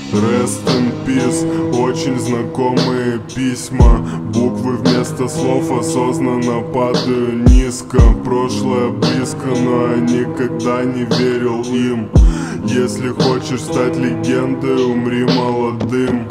Rest in peace, очень знакомые письма. Буквы вместо слов осознанно падаю низко. Прошлое близко, но я никогда не верил им. Если хочешь стать легендой, умри молодым.